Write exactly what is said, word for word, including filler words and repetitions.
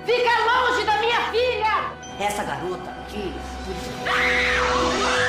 Fica longe da minha filha! Essa garota aqui...